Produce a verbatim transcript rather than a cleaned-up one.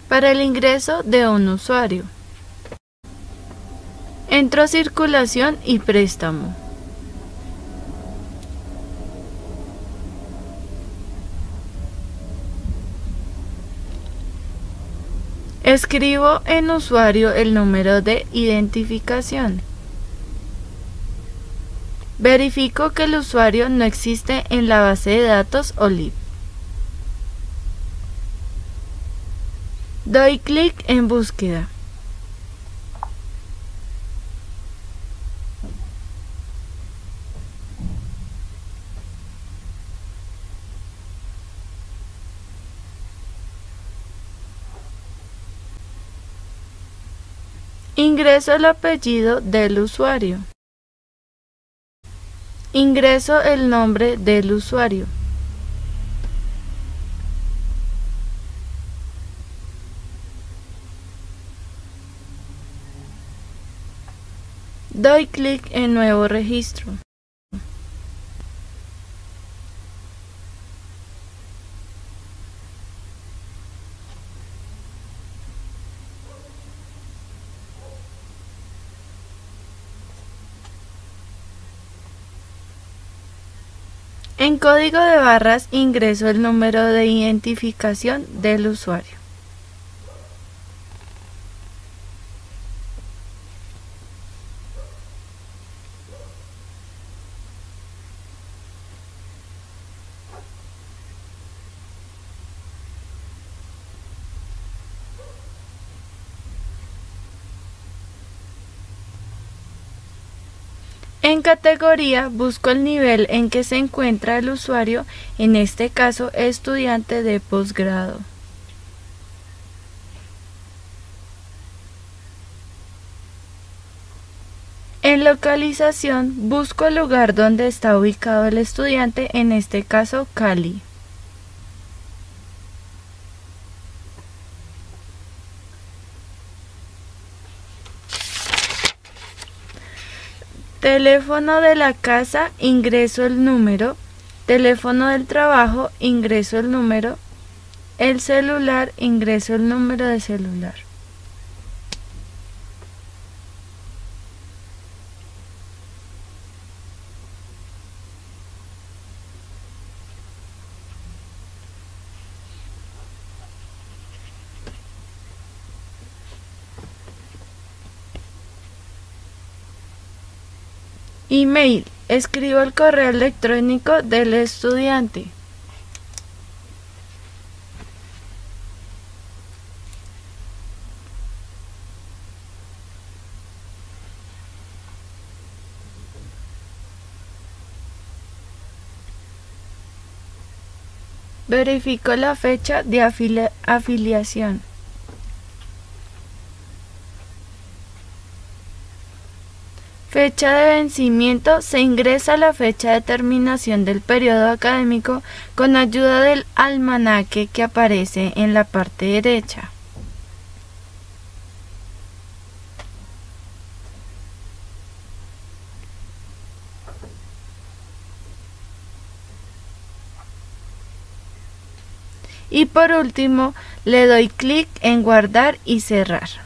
Para el ingreso de un usuario, entro a circulación y préstamo. Escribo en usuario el número de identificación. Verifico que el usuario no existe en la base de datos O L I V. Doy clic en búsqueda. Ingreso el apellido del usuario. Ingreso el nombre del usuario. Doy clic en Nuevo registro. En código de barras ingreso el número de identificación del usuario. En categoría busco el nivel en que se encuentra el usuario, en este caso estudiante de posgrado. En localización busco el lugar donde está ubicado el estudiante, en este caso Cali. Teléfono de la casa, ingreso el número. Teléfono del trabajo, ingreso el número. El celular, ingreso el número de celular. Email. Escribo el correo electrónico del estudiante. Verifico la fecha de afili- afiliación. Fecha de vencimiento. Se ingresa la fecha de terminación del periodo académico con ayuda del almanaque que aparece en la parte derecha. Y por último, le doy clic en guardar y cerrar.